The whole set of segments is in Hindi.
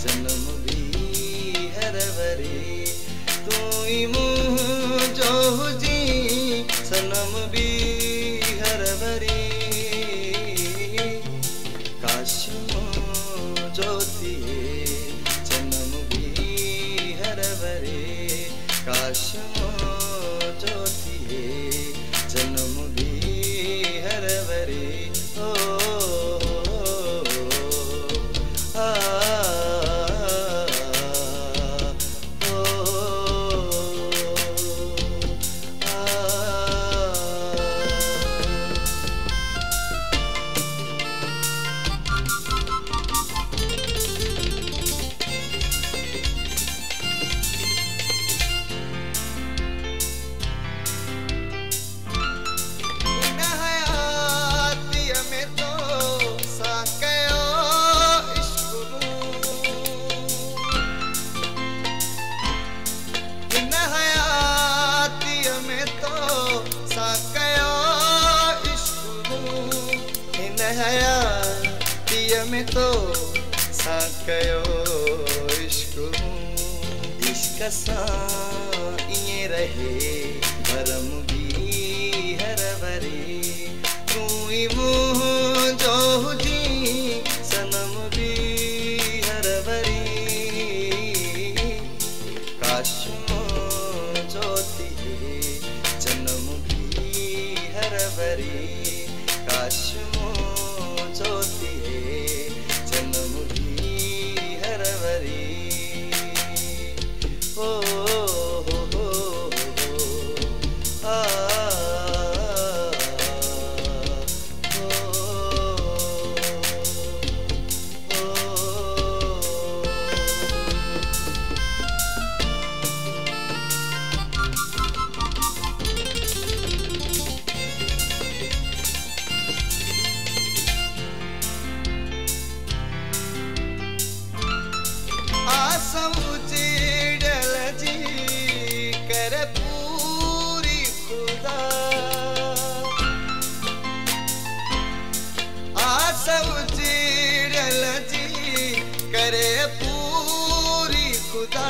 जन्म भी हरवरी तू मुँह जो जी सनम भी हरवरी काश ज्योति जन्म भी हरवरी काश ज्योति जन्म भी हरवरी में तो साकयो इश्क इश्क सा ये रहे भरम भी हरवरी तू मुँह जो जी सनम भी हरवरी काश ज्योति जन्म भी हरवरी काश ज्योति जन्म भी हरवरी करे पूरी खुदा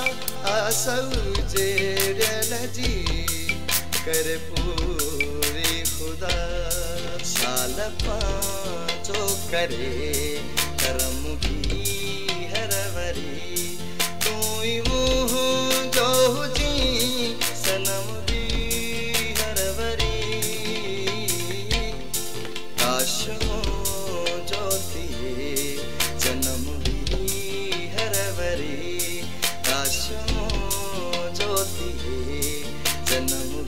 जेरल जी करे पूरी खुदा साल पाँचो करे करम भी हरवरी तू मुँह जो जी सनम भी हरवरी काश ज्योति जन्म भी हरवरी काश ज्योति जन्म